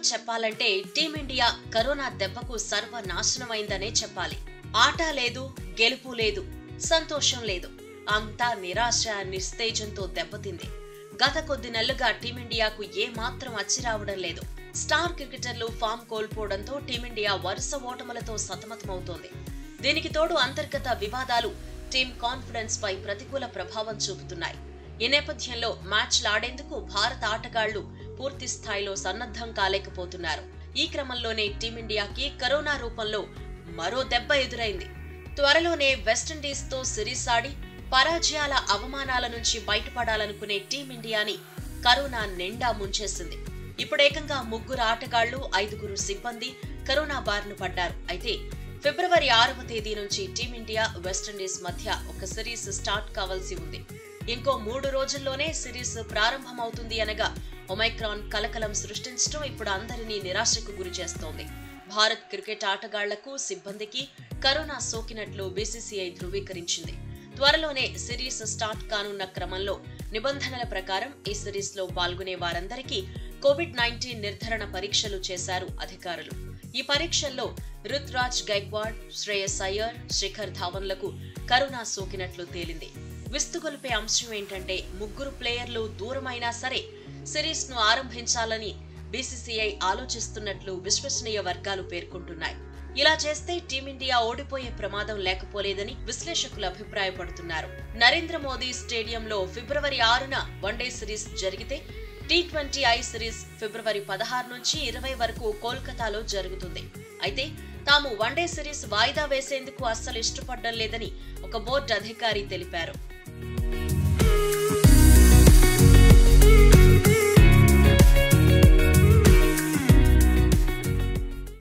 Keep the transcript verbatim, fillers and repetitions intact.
చెప్పాలంటే team India corona దెబ్బకు సర్వనాశనమైందనే చెప్పాలి. ఆట లేదు, గెలుపు లేదు, సంతోషం లేదు. అంతా నిరాశ, నిస్తేజంతో దెబ్బతింది. గత కొద్ది నెలలుగా టీమిండియాకు ఏ మాత్రం అచ్చిరావడం లేదు. స్టార్ క్రికెటర్లు ఫామ్ కోల్పోవడంతో టీమిండియా వరుస ఓటములతో సతమతమవుతోంది. దీనికి తోడు అంతర్గత వివాదాలు టీం కాన్ఫిడెన్స్ పై ప్రతికూల ప్రభావం చూపుతున్నాయి. ఈ నేపథ్యంలో మ్యాచ్లాడేందుకు భారత ఆటగాళ్లు పూర్తి స్థాయిలో సన్నద్ధం కాలేకపోతున్నారు. ఈ క్రమంలోనే టీమిండియాకి కరోనా రూపంలో మరో దెబ్బ ఎదురైంది. త్వరలోనే వెస్టిండీస్ తో సిరీస్ ఆడి పరాజయాల అవమానాల నుంచి బయటపడాలనుకునే టీమిండియాని కరోనా నిండా ముంచేసింది. ఇప్పుడేకంగా ముగ్గురు ఆటగాళ్లు, ఐదుగురు సిబ్బంది కరోనా బారిన పడ్డారు. అయితే ఫిబ్రవరి ఆరవ తేదీ నుంచి టీమిండియా, వెస్టిండీస్ మధ్య ఒక సిరీస్ స్టార్ట్ కావాల్సి ఉంది. ఇంకో మూడు రోజుల్లోనే సిరీస్ ప్రారంభమవుతుంది అనగా ఒమైక్రాన్ కలకలం సృష్టించడం ఇప్పుడు అందరినీ నిరాశకు గురి చేస్తోంది. భారత్ క్రికెట్ ఆటగాళ్లకు, సిబ్బందికి కరోనా సోకినట్లు బీసీసీఐ ధృవీకరించింది. త్వరలోనే సిరీస్ స్టార్ట్ కానున్న క్రమంలో నిబంధనల ప్రకారం ఈ సిరీస్ లో పాల్గొనే వారందరికీ కోవిడ్ నైన్టీన్ నిర్ధారణ పరీక్షలు చేశారు అధికారులు. ఈ పరీక్షల్లో రుతురాజ్ గైక్వాడ్, శ్రేయస్ అయ్యర్, శిఖర్ ధావన్లకు కరోనా సోకినట్లు తేలింది. విస్తుగొలిపే అంశం ఏంటంటే ముగ్గురు ప్లేయర్లు దూరమైనా సరే సిరీస్ ను ఆరంభించాలని బీసీసీఐ ఆలోచిస్తున్నట్లు విశ్వసనీయ వర్గాలు పేర్కొంటున్నాయి. ఇలా చేస్తే టీమిండియా ఓడిపోయే ప్రమాదం లేకపోలేదని విశ్లేషకులు అభిప్రాయపడుతున్నారు. నరేంద్ర మోదీ స్టేడియంలో ఫిబ్రవరి ఆరున వన్డే సిరీస్ జరిగితే టీ ట్వంటీ ఐ సిరీస్ ఫిబ్రవరి పదహారు నుంచి ఇరవై వరకు కోల్కతాలో జరుగుతుంది. అయితే తాము వన్డే సిరీస్ వాయిదా వేసేందుకు అస్సలు ఇష్టపడడం లేదని ఒక బోర్డు అధికారి తెలిపారు.